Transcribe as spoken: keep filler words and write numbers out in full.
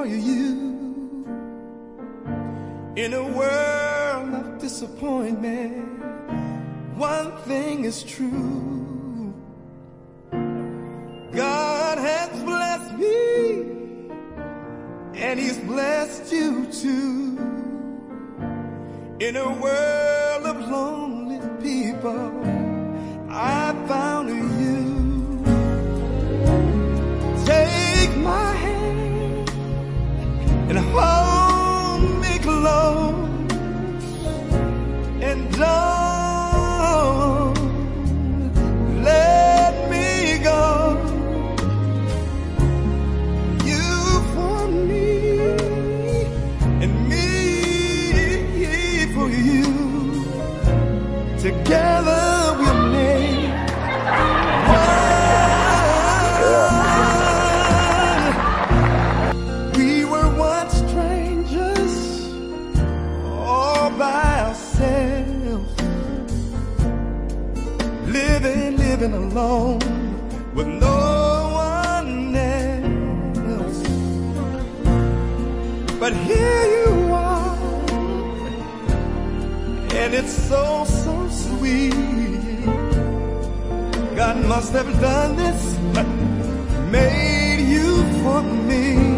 for you. In a world of disappointment, one thing is true. God has blessed me, and He's blessed you too. In a world of lonely people, I found you. Take my hand and hold me close, and don't let me go. You for me and me for you. Together we'll make one. We were once strangers, all by ourselves, living, living alone with no one else. But here you are, and it's so, so sweet. God must have done this, made you for me.